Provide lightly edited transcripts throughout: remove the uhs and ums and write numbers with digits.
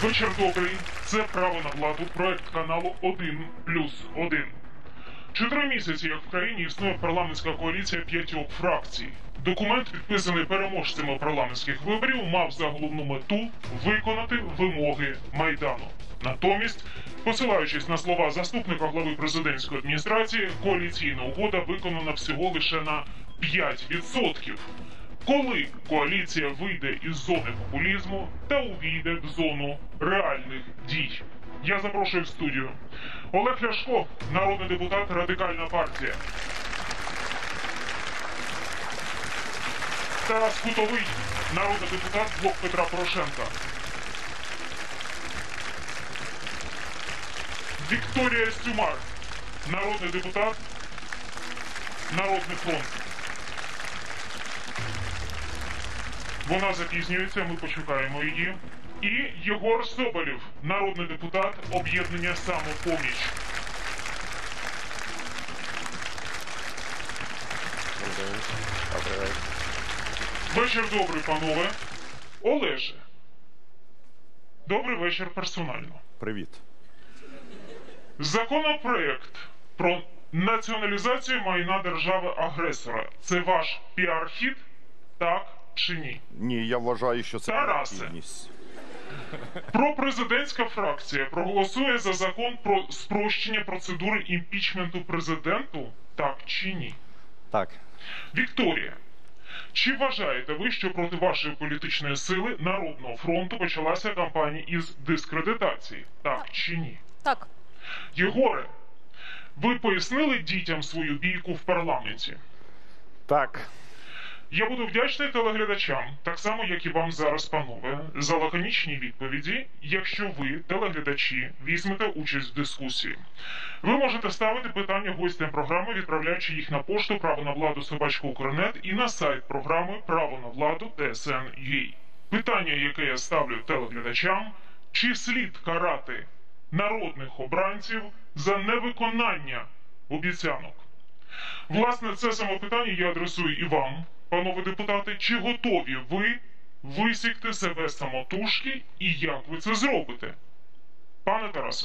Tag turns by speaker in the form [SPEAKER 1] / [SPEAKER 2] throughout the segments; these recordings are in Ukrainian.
[SPEAKER 1] Вечір добрий. Це «Право на владу», проект каналу 1+1. 4 місяці, як в країні існує парламентська коаліція 5 фракцій. Документ, підписаний переможцями парламентських виборів, мав за головну мету виконати вимоги Майдану. Натомість, посилаючись на слова заступника глави президентської адміністрації, коаліційна угода виконана всього лише на 5%. Коли коаліція вийде із зони популізму та увійде в зону реальних дій? Я запрошую в студію Олег Ляшко, народний депутат, Радикальна партія. Тарас Кутовий, народний депутат, Блок Петра Порошенка. Вікторія Стюмар, народний депутат, Народний фронт. Вона запізнюється, ми почекаємо її. І Єгор Соболєв, народний депутат, об'єднання «Самопоміч». Вечір добрий, панове. Олеже. Добрий вечір персонально.
[SPEAKER 2] Привіт.
[SPEAKER 1] Законопроект про націоналізацію майна держави-агресора – це ваш піар-хід, так чи ні?
[SPEAKER 2] Ні, я вважаю, що це
[SPEAKER 1] Тарасе.
[SPEAKER 2] необхідність.
[SPEAKER 1] Пропрезидентська фракція проголосує за закон про спрощення процедури імпічменту президенту, так чи ні?
[SPEAKER 2] Так.
[SPEAKER 1] Вікторія, чи вважаєте ви, що проти вашої політичної сили Народного фронту почалася кампанія із дискредитації, так чи ні?
[SPEAKER 3] Так.
[SPEAKER 1] Єгоре, ви пояснили дітям свою бійку в парламенті?
[SPEAKER 2] Так.
[SPEAKER 1] Я буду вдячний телеглядачам, так само, як і вам зараз, панове, за лаконічні відповіді, якщо ви, телеглядачі, візьмете участь в дискусії. Ви можете ставити питання гостям програми, відправляючи їх на пошту правонавладу@укрнет і на сайт програми «Право на владу» ТСН.UA. Питання, яке я ставлю телеглядачам: чи слід карати народних обранців за невиконання обіцянок? Власне, це саме питання я адресую і вам, панове депутати. Чи готові ви висікти себе самотужки і як ви це зробите? Пане Тарасе.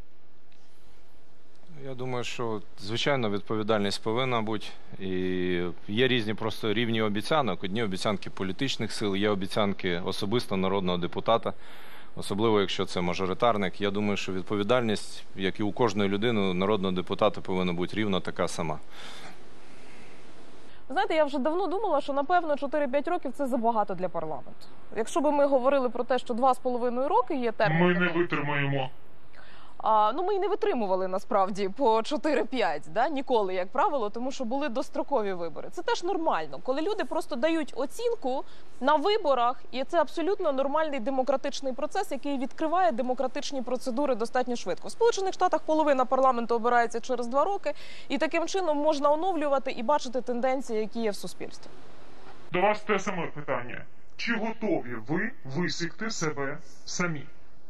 [SPEAKER 4] Я думаю, що, звичайно, відповідальність повинна бути. І є різні просто рівні обіцянок. Одні обіцянки політичних сил, є обіцянки особисто народного депутата. Особливо, якщо це мажоритарник. Я думаю, що відповідальність, як і у кожної людини, народного депутата повинна бути рівно така сама.
[SPEAKER 3] Знаєте, я вже давно думала, що, напевно, 4-5 років – це забагато для парламенту. Якщо б ми говорили про те, що 2,5 роки є термін...
[SPEAKER 1] Ми не витримаємо.
[SPEAKER 3] Ми і не витримували, насправді, по 4-5, да? Ніколи, як правило, тому що були дострокові вибори. Це теж нормально, коли люди просто дають оцінку на виборах, і це абсолютно нормальний демократичний процес, який відкриває демократичні процедури достатньо швидко. В Сполучених Штатах половина парламенту обирається через 2 роки, і таким чином можна оновлювати і бачити тенденції, які є в суспільстві.
[SPEAKER 1] До вас те саме питання. Чи готові ви висікти себе самі?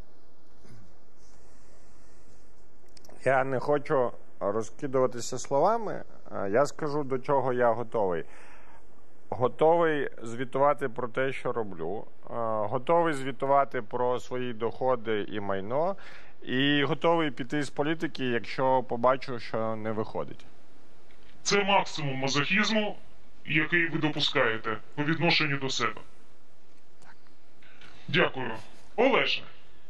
[SPEAKER 5] Я не хочу розкидуватися словами, я скажу, до чого я готовий. Готовий звітувати про те, що роблю, готовий звітувати про свої доходи і майно, і готовий піти з політики, якщо побачу, що не виходить.
[SPEAKER 1] Це максимум мазохізму, який ви допускаєте по відношенню до себе. Дякую. Олеже.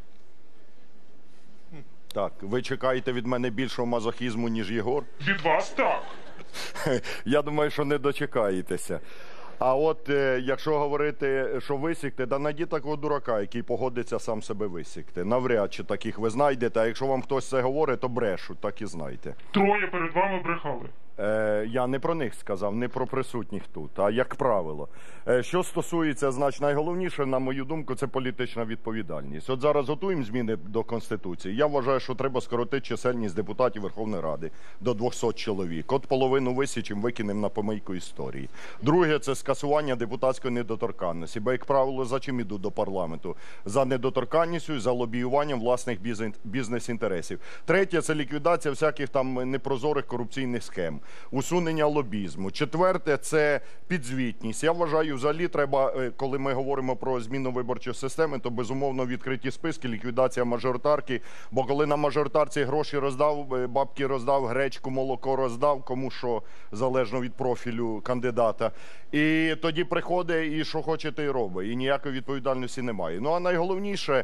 [SPEAKER 2] Так, ви чекаєте від мене більшого мазохізму, ніж Єгор?
[SPEAKER 1] Від вас так.
[SPEAKER 2] Я думаю, що не дочекаєтеся. А от якщо говорити, що висікти, да найдіть такого дурака, який погодиться сам себе висікти. Навряд чи таких ви знайдете, а якщо вам хтось це говорить, то брешуть, так і знайте.
[SPEAKER 1] 3 перед вами брехали.
[SPEAKER 2] Я не про них сказав, не про присутніх тут, а як правило. Що стосується, значить, найголовніше, на мою думку, це політична відповідальність. От зараз готуємо зміни до Конституції. Я вважаю, що треба скоротити чисельність депутатів Верховної Ради до 200 чоловік. От половину висічимо, викинемо на помийку історії. Друге – це скасування депутатської недоторканності. Бо, як правило, за чим ідуть до парламенту? За недоторканністю і за лобіюванням власних бізнес-інтересів. Третє – це ліквідація всяких там непрозорих корупційних схем. усунення лобізму. Четверте – це підзвітність. Я вважаю, взагалі треба, коли ми говоримо про зміну виборчої системи, то безумовно відкриті списки, ліквідація мажоритарки. Бо коли на мажоритарці гроші роздав, бабки роздав, гречку, молоко роздав, кому що, залежно від профілю кандидата. І тоді приходить і що хоче, те й робить. І ніякої відповідальності немає. Ну а найголовніше,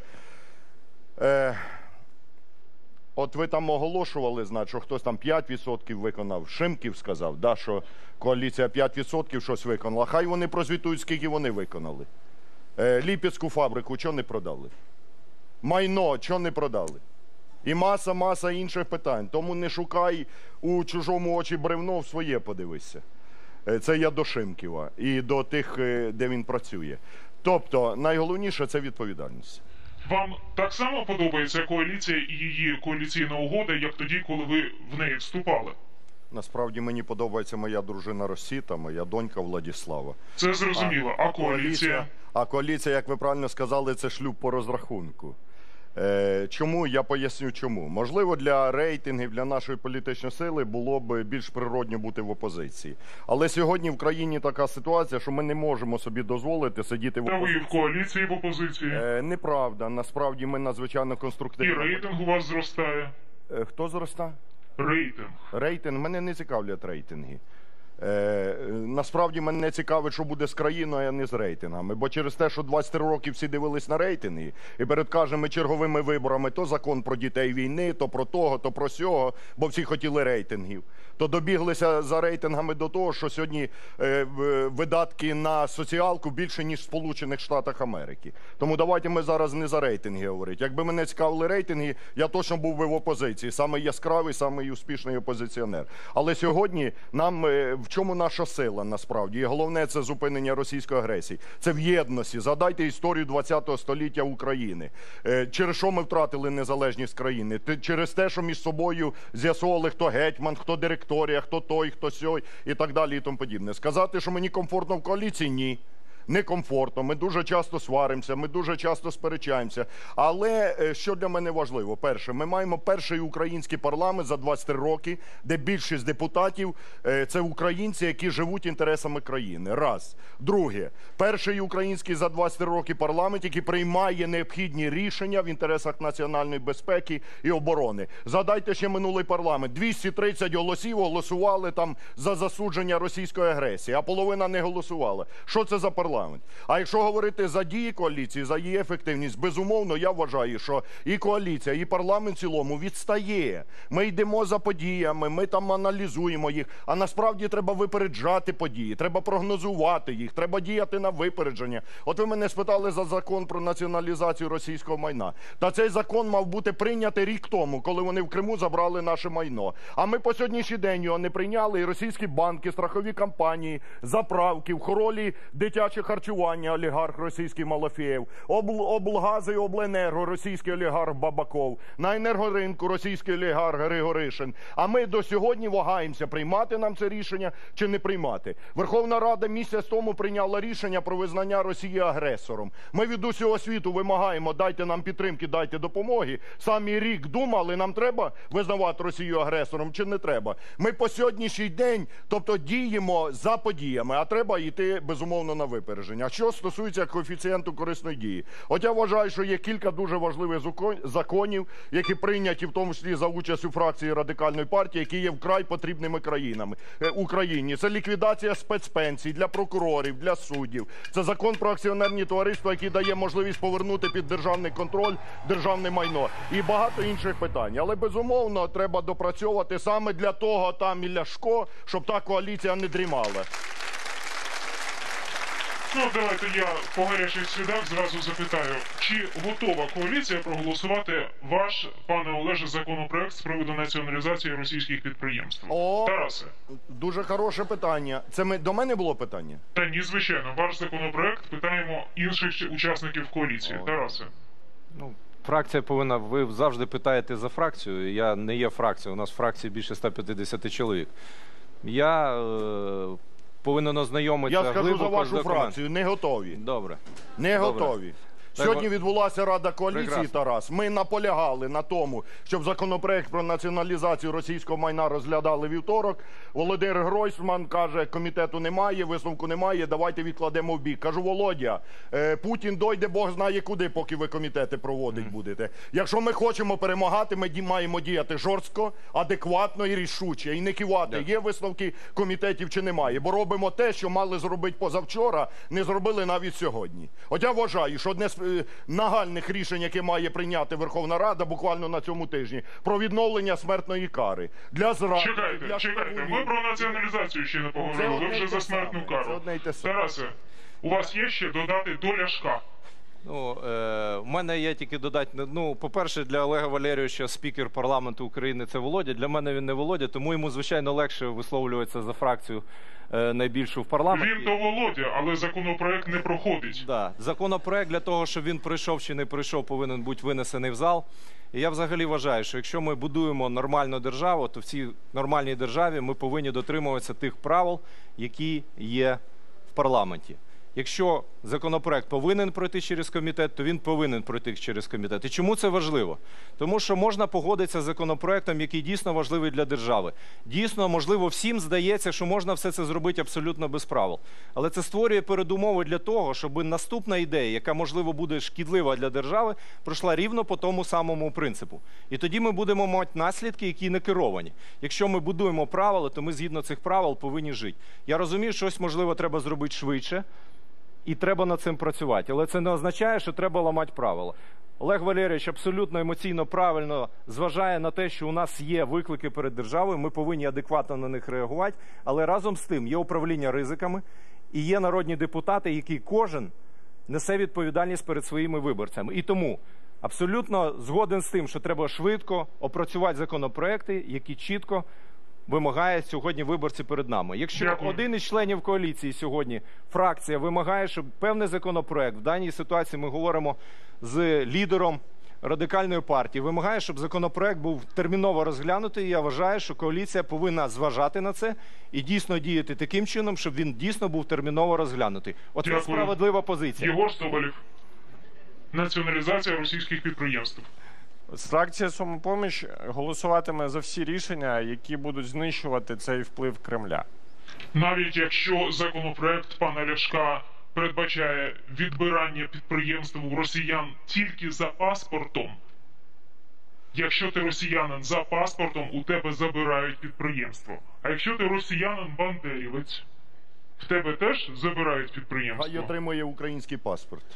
[SPEAKER 2] от ви там оголошували, значить, що хтось там 5% виконав. Шимків сказав, да, що коаліція 5% щось виконала. Хай вони прозвітують, скільки вони виконали. Ліпецьку фабрику чого не продали? Майно чого не продали? І маса інших питань. Тому не шукай у чужому очі бревно, в своє подивися. Це я до Шимківа і до тих, де він працює. Тобто, найголовніше – це відповідальність.
[SPEAKER 1] Вам так само подобається коаліція і її коаліційна угода, як тоді, коли ви в неї вступали?
[SPEAKER 2] Насправді мені подобається моя дружина Росіта, моя донька Владислава.
[SPEAKER 1] Це зрозуміло. А коаліція?
[SPEAKER 2] А коаліція, як ви правильно сказали, це шлюб по розрахунку. Чому? Я поясню чому. Можливо, для рейтингів, для нашої політичної сили було б більш природньо бути в опозиції. Але сьогодні в країні така ситуація, що ми не можемо собі дозволити сидіти в опозиції.
[SPEAKER 1] Та ви в коаліції, в опозиції?
[SPEAKER 2] Неправда. Насправді ми надзвичайно конструктивні.
[SPEAKER 1] І рейтинг у вас зростає?
[SPEAKER 2] Хто зростає?
[SPEAKER 1] Рейтинг.
[SPEAKER 2] Рейтинг? Мене не цікавлять рейтинги. Насправді мене не цікавить, що буде з країною, а не з рейтингами. Бо через те, що 23 роки всі дивились на рейтинги, і перед кожними черговими виборами то закон про дітей війни, то про того, то про сього, бо всі хотіли рейтингів. То добіглися за рейтингами до того, що сьогодні видатки на соціалку більше, ніж в Сполучених Штатах Америки. Тому давайте ми зараз не за рейтинги говорити. Якби мене цікавили рейтинги, я точно був би в опозиції. Самий яскравий, самий успішний опозиціонер. Але сьогодні нам, в чому наша сила насправді? І головне – це зупинення російської агресії. Це в єдності. Згадайте історію ХХ століття України. Через що ми втратили незалежність країни? Через те, що між собою з'ясовували, хто гетьман, хто директорія, хто той, хто сьой і так далі і тому подібне. Сказати, що мені комфортно в коаліції – ні. Некомфортно, ми дуже часто сваримося, ми дуже часто сперечаємося. Але що для мене важливо? Перше, ми маємо перший український парламент за 23 роки, де більшість депутатів – це українці, які живуть інтересами країни. Раз. Друге, перший український за 23 роки парламент, який приймає необхідні рішення в інтересах національної безпеки і оборони. Згадайте ще минулий парламент. 230 голосів голосували там за засудження російської агресії, а половина не голосувала. Що це за парламент? А якщо говорити за дії коаліції, за її ефективність, безумовно, я вважаю, що і коаліція, і парламент в цілому відстає. Ми йдемо за подіями, ми там аналізуємо їх, а насправді треба випереджати події, треба прогнозувати їх, треба діяти на випередження. От ви мене спитали за закон про націоналізацію російського майна. Та цей закон мав бути прийнятий рік тому, коли вони в Криму забрали наше майно. А ми по сьогоднішній день його не прийняли, і російські банки, страхові компанії, заправки, в хоролі дитячі харчування олігарх російський Малафєєв, облгази і обленерго російський олігарх Бабаков, на енергоринку російський олігарх Григоришин. А ми до сьогодні вагаємося, приймати нам це рішення чи не приймати. Верховна Рада місяць тому прийняла рішення про визнання Росії агресором. Ми від усього світу вимагаємо, дайте нам підтримки, дайте допомоги. Самі рік думали, нам треба визнавати Росію агресором чи не треба. Ми по сьогоднішній день, тобто діємо за подіями, а треба йти, безумовно, на випередження. А що стосується коефіцієнту корисної дії? От я вважаю, що є кілька дуже важливих законів, які прийняті в тому числі за участю фракції Радикальної партії, які є вкрай потрібними Україні. Це ліквідація спецпенсій для прокурорів, для суддів. Це закон про акціонерні товариства, який дає можливість повернути під державний контроль державне майно. І багато інших питань. Але, безумовно, треба допрацьовувати саме для того там і Ляшко, щоб та коаліція не дрімала.
[SPEAKER 1] Ну, давайте я по гарячих слідах зразу запитаю, чи готова коаліція проголосувати ваш, пане Олеже, законопроект з приводу націоналізації російських підприємств? Тарасе.
[SPEAKER 2] Дуже хороше питання. Це до мене було питання?
[SPEAKER 1] Та ні, звичайно. Ваш законопроект питаємо інших учасників коаліції. Тарасе.
[SPEAKER 4] Ну, фракція повинна, ви завжди питаєте за фракцію, я не є фракцією, у нас в фракції більше 150 чоловік. Я повинен ознайомитися
[SPEAKER 2] глибоко з документом. Я скажу за вашу фракцію, не готові.
[SPEAKER 4] Добре.
[SPEAKER 2] Не готові. Сьогодні відбулася Рада коаліції,
[SPEAKER 4] Прекрасно.
[SPEAKER 2] Тарас. Ми наполягали на тому, щоб законопроект про націоналізацію російського майна розглядали вівторок. Володимир Гройсман каже, комітету немає, висновку немає, давайте відкладемо в бік. Кажу, Володя, Путін дойде, Бог знає куди, поки ви комітети проводить будете. Якщо ми хочемо перемагати, ми маємо діяти жорстко, адекватно і рішуче. І не кивати, є висновки комітетів чи немає. Бо робимо те, що мали зробити позавчора, не зробили навіть сьогодні. От я вважаю, що одне з нагальних рішень, яке має прийняти Верховна Рада буквально на цьому тижні, про відновлення смертної кари. Для зради, для
[SPEAKER 1] Чекайте, ми про націоналізацію ще не поговорили, ви вже за смертну
[SPEAKER 2] Це
[SPEAKER 1] кару.
[SPEAKER 2] одне й те саме.
[SPEAKER 1] Тарасе, у вас є ще додати до Ляшка?
[SPEAKER 4] Ну, в мене є тільки додати, ну, по-перше, для Олега Валерійовича спікер парламенту України – це Володя. Для мене він не Володя, тому йому, звичайно, легше висловлюватися за фракцію найбільшу в парламенті.
[SPEAKER 1] Він то Володя, але законопроект не проходить.
[SPEAKER 4] Да. Законопроект для того, щоб він прийшов чи не прийшов, повинен бути винесений в зал. І я взагалі вважаю, що якщо ми будуємо нормальну державу, то в цій нормальній державі ми повинні дотримуватися тих правил, які є в парламенті. Якщо законопроект повинен пройти через комітет, то він повинен пройти через комітет. І чому це важливо? Тому що можна погодитися з законопроектом, який дійсно важливий для держави. Дійсно, можливо, всім здається, що можна все це зробити абсолютно без правил. Але це створює передумови для того, щоб наступна ідея, яка, можливо, буде шкідлива для держави, пройшла рівно по тому самому принципу. І тоді ми будемо мати наслідки, які не керовані. Якщо ми будуємо правила, то ми згідно цих правил повинні жити. Я розумію, що щось, можливо, треба зробити швидше, і треба над цим працювати. Але це не означає, що треба ламати правила. Олег Валерійович абсолютно емоційно правильно зважає на те, що у нас є виклики перед державою, ми повинні адекватно на них реагувати, але разом з тим є управління ризиками і є народні депутати, які кожен несе відповідальність перед своїми виборцями. І тому абсолютно згоден з тим, що треба швидко опрацювати законопроекти, які чітко вимагають сьогодні виборці перед нами. Якщо
[SPEAKER 1] Дякую.
[SPEAKER 4] один із членів коаліції сьогодні, фракція, вимагає, щоб певний законопроект, в даній ситуації ми говоримо з лідером Радикальної партії, вимагає, щоб законопроект був терміново розглянутий, і я вважаю, що коаліція повинна зважати на це і дійсно діяти таким чином, щоб він дійсно був терміново розглянутий. Оце
[SPEAKER 1] Дякую.
[SPEAKER 4] справедлива позиція.
[SPEAKER 1] Єгор Соболєв. Націоналізація російських підприємств.
[SPEAKER 5] Фракція «Самопоміч» голосуватиме за всі рішення, які будуть знищувати цей вплив Кремля.
[SPEAKER 1] Навіть якщо законопроект пана Ляшка передбачає відбирання підприємств у росіян тільки за паспортом, якщо ти росіянин за паспортом, у тебе забирають підприємство. А якщо ти росіянин-бандерівець, в тебе теж забирають
[SPEAKER 2] Хай
[SPEAKER 1] підприємство.
[SPEAKER 2] отримує український паспорт.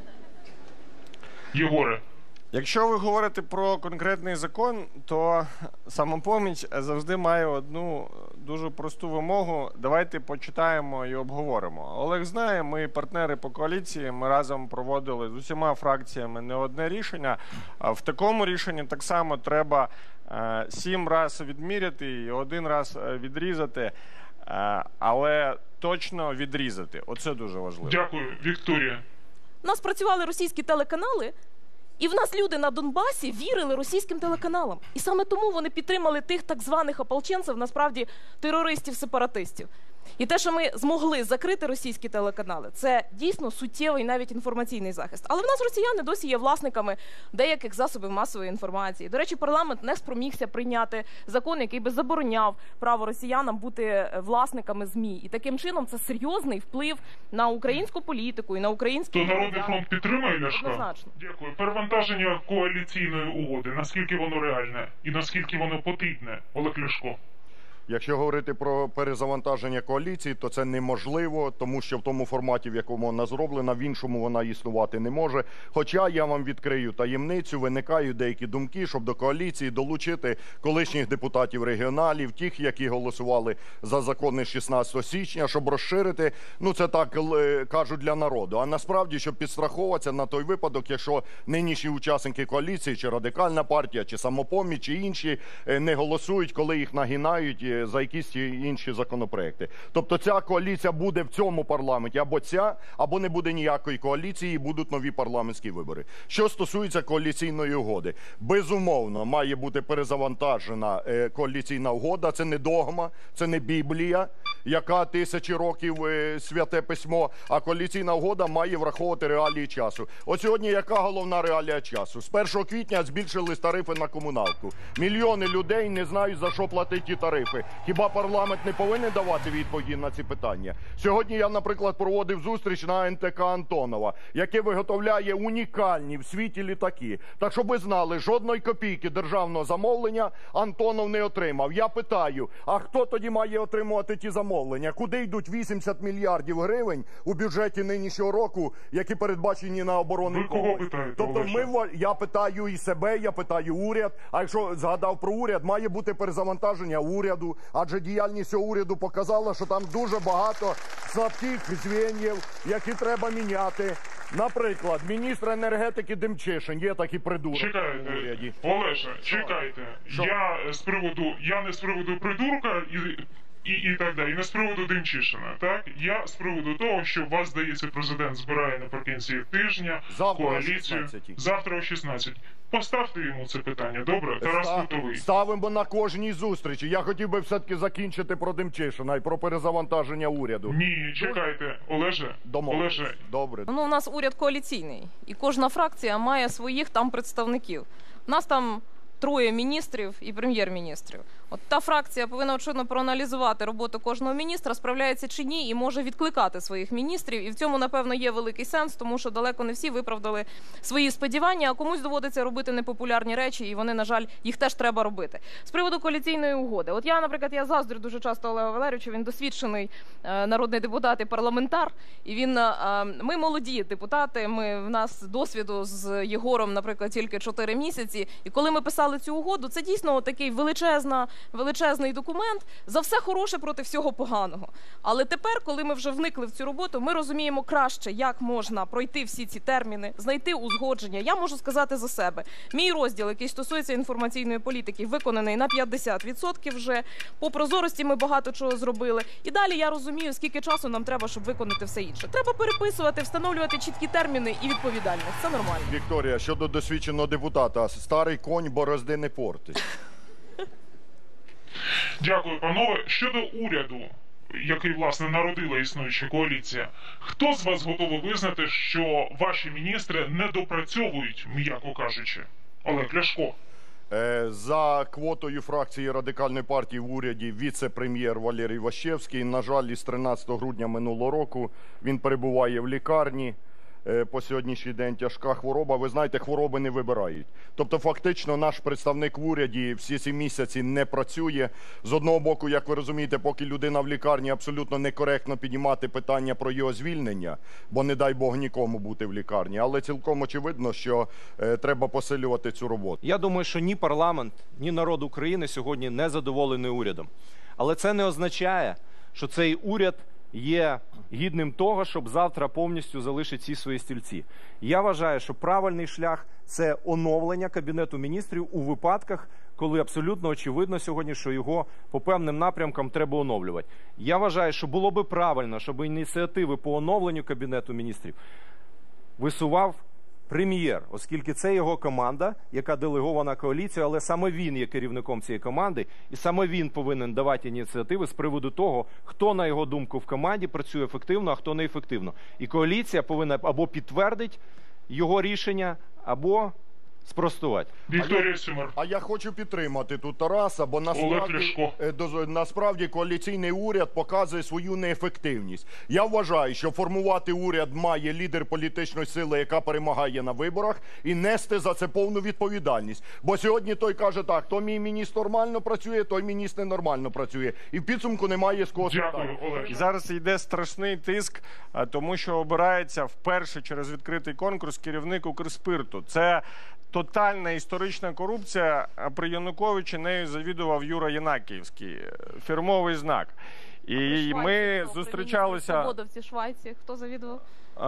[SPEAKER 1] Єгоре,
[SPEAKER 5] Якщо ви говорите про конкретний закон, то «Самопоміч» завжди має одну дуже просту вимогу. Давайте почитаємо і обговоримо. Олег знає, ми партнери по коаліції, ми разом проводили з усіма фракціями не одне рішення. В такому рішенні так само треба 7 разів відміряти і 1 раз відрізати, але точно відрізати. Оце дуже важливо.
[SPEAKER 1] дякую. Вікторія.
[SPEAKER 3] У нас працювали російські телеканали, і в нас люди на Донбасі вірили російським телеканалам. І саме тому вони підтримали тих так званих ополченців, насправді терористів-сепаратистів. І те, що ми змогли закрити російські телеканали, це дійсно суттєвий навіть інформаційний захист. Але в нас росіяни досі є власниками деяких засобів масової інформації. До речі, парламент не спромігся прийняти закон, який би забороняв право росіянам бути власниками ЗМІ. І таким чином це серйозний вплив на українську політику і на український
[SPEAKER 1] То Народний фронт підтримує Ляшка?
[SPEAKER 3] Однозначно.
[SPEAKER 1] Дякую. Перевантаження коаліційної угоди. Наскільки воно реальне і наскільки воно потрібне, Олег Ляшко?
[SPEAKER 2] Якщо говорити про перезавантаження коаліції, то це неможливо, тому що в тому форматі, в якому вона зроблена, в іншому вона існувати не може. Хоча я вам відкрию таємницю, виникають деякі думки, щоб до коаліції долучити колишніх депутатів регіоналів, тих, які голосували за закони 16 січня, щоб розширити, ну це так кажуть, для народу. А насправді, щоб підстраховуватися на той випадок, якщо нинішні учасники коаліції, чи Радикальна партія, чи Самопоміч, чи інші не голосують, коли їх нагинають за якісь інші законопроекти. Тобто ця коаліція буде в цьому парламенті або ця, або не буде ніякої коаліції і будуть нові парламентські вибори. Що стосується коаліційної угоди, безумовно, має бути перезавантажена коаліційна угода. Це не догма, це не Біблія. яка тисячі років святе письмо, а коаліційна угода має враховувати реалії часу. От сьогодні яка головна реалія часу? З 1 квітня збільшились тарифи на комуналку. Мільйони людей не знають, за що платити ті тарифи. Хіба парламент не повинен давати відповіді на ці питання? Сьогодні я, наприклад, проводив зустріч на НТК Антонова, яке виготовляє унікальні в світі літаки. Так, щоб ви знали, жодної копійки державного замовлення Антонов не отримав. Я питаю, а хто тоді має отримувати ті замовлення? Куди йдуть 80 мільярдів гривень у бюджеті нинішнього року, які передбачені на оборонний
[SPEAKER 1] Ви кого
[SPEAKER 2] комплекс?
[SPEAKER 1] питаєте,
[SPEAKER 2] Тобто
[SPEAKER 1] Олеже?
[SPEAKER 2] я питаю і себе, я питаю уряд. А якщо згадав про уряд, має бути перезавантаження уряду, адже діяльність цього уряду показала, що там дуже багато слабких звеньїв, які треба міняти. Наприклад, міністр енергетики Демчишин, є такий придурок у
[SPEAKER 1] Чекайте,
[SPEAKER 2] уряді.
[SPEAKER 1] Олеже, чекайте.
[SPEAKER 2] Що?
[SPEAKER 1] Я не з приводу придурка і так далі, не з приводу Демчишина, так? Я з приводу того, що вас, здається, президент збирає наприкінці тижня
[SPEAKER 2] Завтра о
[SPEAKER 1] коаліцію.
[SPEAKER 2] 16-й.
[SPEAKER 1] Завтра о 16. Поставте йому це питання, добре? Тарас Лутовий.
[SPEAKER 2] Ставимо на кожній зустрічі. Я хотів би все-таки закінчити про Демчишина і про перезавантаження уряду.
[SPEAKER 1] Ні, чекайте, Олеже,
[SPEAKER 2] Домовились.
[SPEAKER 1] Олеже,
[SPEAKER 2] Добре.
[SPEAKER 3] Ну, у нас уряд коаліційний, і кожна фракція має своїх там представників. У нас там 3 міністрів і прем'єр-міністрів. От та фракція повинна, очевидно, проаналізувати роботу кожного міністра, справляється чи ні, і може відкликати своїх міністрів. І в цьому, напевно, є великий сенс, тому що далеко не всі виправдали свої сподівання, а комусь доводиться робити непопулярні речі, і вони, на жаль, їх теж треба робити. З приводу коаліційної угоди. От я, наприклад, я заздрю дуже часто Олегу Валерійовичу, він досвідчений народний депутат і парламентар, і ми молоді депутати, в нас досвіду з Єгором, наприклад, тільки 4 місяці, і коли ми писали цю угоду, це дійсно такий величезний документ, за все хороше проти всього поганого. Але тепер, коли ми вже вникли в цю роботу, ми розуміємо краще, як можна пройти всі ці терміни, знайти узгодження. Я можу сказати за себе. Мій розділ, який стосується інформаційної політики, виконаний на 50% вже. По прозорості ми багато чого зробили. І далі я розумію, скільки часу нам треба, щоб виконати все інше. Треба переписувати, встановлювати чіткі терміни і відповідальність. Це нормально.
[SPEAKER 2] Вікторія, щодо досвідченого депутата, старий конь борозди не портить.
[SPEAKER 1] дякую, панове. Щодо уряду, який, власне, народила існуюча коаліція, хто з вас готовий визнати, що ваші міністри не допрацьовують, м'яко кажучи? Олег Ляшко.
[SPEAKER 2] За квотою фракції Радикальної партії в уряді віце-прем'єр Валерій Ващевський. На жаль, із 13 грудня минулого року він перебуває в лікарні. По сьогоднішній день тяжка хвороба. Ви знаєте, хвороби не вибирають. Тобто, фактично, наш представник в уряді всі ці місяці не працює. З одного боку, як ви розумієте, поки людина в лікарні, абсолютно некоректно піднімати питання про його звільнення, бо не дай Бог нікому бути в лікарні. Але цілком очевидно, що треба посилювати цю роботу.
[SPEAKER 4] Я думаю, що ні парламент, ні народ України сьогодні не задоволений урядом. Але це не означає, що цей уряд є гідним того, щоб завтра повністю залишити ці свої стільці. Я вважаю, що правильний шлях – це оновлення Кабінету міністрів у випадках, коли абсолютно очевидно сьогодні, що його по певним напрямкам треба оновлювати. Я вважаю, що було би правильно, щоб ініціативи по оновленню Кабінету міністрів висував прем'єр, оскільки це його команда, яка делегована коаліцією, але саме він є керівником цієї команди, і саме він повинен давати ініціативи з приводу того, хто, на його думку, в команді працює ефективно, а хто неефективно. І коаліція повинна або підтвердити його рішення, або спростувати.
[SPEAKER 1] Вікторія Сюмар.
[SPEAKER 2] А я хочу підтримати тут Тараса, бо
[SPEAKER 1] Олег Ляшко.
[SPEAKER 2] насправді коаліційний уряд показує свою неефективність. Я вважаю, що формувати уряд має лідер політичної сили, яка перемагає на виборах, і нести за це повну відповідальність. Бо сьогодні той каже так, то мій міністр нормально працює, той міністр ненормально працює. І в підсумку немає з кого
[SPEAKER 1] Дякую,
[SPEAKER 2] спитати.
[SPEAKER 1] Олег.
[SPEAKER 5] І зараз йде страшний тиск, тому що обирається вперше через відкритий конкурс керівник Укрспирту. Це тотальна історична корупція. При Януковичі нею завідував Юра Єнакіївський, фірмовий знак. І ми зустрічалися...
[SPEAKER 3] Свободовці, Швайці, хто завідував?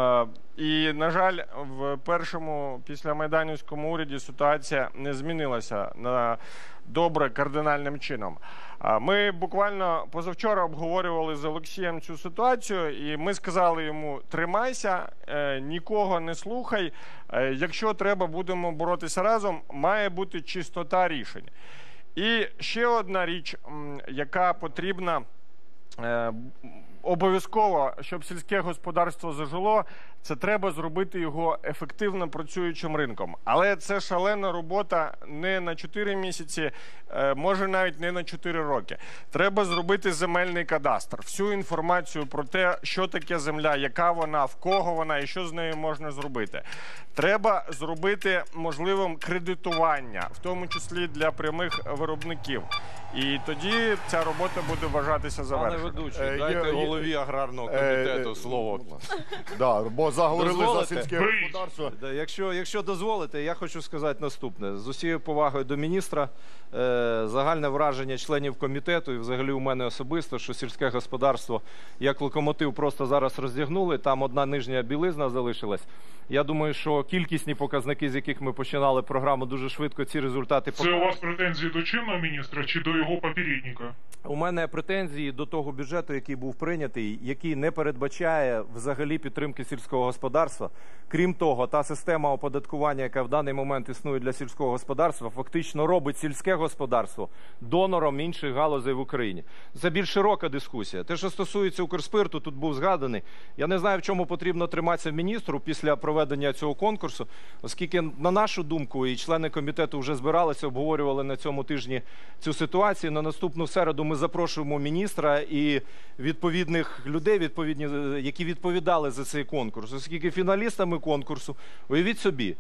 [SPEAKER 5] І, на жаль, в першому післямайданівському уряді ситуація не змінилася на добре кардинальним чином. Ми буквально позавчора обговорювали з Олексієм цю ситуацію, і ми сказали йому: тримайся, нікого не слухай, якщо треба, будемо боротися разом, має бути чистота рішень. І ще одна річ, яка потрібна обов'язково, щоб сільське господарство зажило, це треба зробити його ефективно працюючим ринком. Але це шалена робота не на 4 місяці, може навіть не на 4 роки. Треба зробити земельний кадастр. Всю інформацію про те, що таке земля, яка вона, в кого вона і що з нею можна зробити. Треба зробити можливим кредитування, в тому числі для прямих виробників. І тоді ця робота буде вважатися завершеною.
[SPEAKER 4] Пане ведучий, дайте голові аграрного комітету слово.
[SPEAKER 2] Да, бо заговорили за
[SPEAKER 4] Дозволите?
[SPEAKER 2] сільське господарство.
[SPEAKER 4] Якщо дозволите, я хочу сказати наступне. З усією повагою до міністра, загальне враження членів комітету і взагалі у мене особисто, що сільське господарство як локомотив просто зараз роздягнули, там одна нижня білизна залишилась. Я думаю, що кількісні показники, з яких ми починали програму, дуже швидко ці результати
[SPEAKER 1] Це у вас претензії до чинного міністра чи до його попередника?
[SPEAKER 4] У мене претензії до того бюджету, який був прийнятий, який не передбачає взагалі підтримки сільського господарства. Крім того, та система оподаткування, яка в даний момент існує для сільського господарства, фактично робить сільське господарство донором інших галузей в Україні. Це більш широка дискусія. Те, що стосується Укрспирту, тут був згаданий. Я не знаю, в чому потрібно триматися міністру після проведення цього конкурсу, оскільки, на нашу думку, і члени комітету вже збиралися, обговорювали на цьому тижні цю ситуацію. На наступну середу ми запрошуємо міністра і відповідних людей, які відповідали за цей конкурс. Оскільки фіналістами конкурсу, уявіть собі,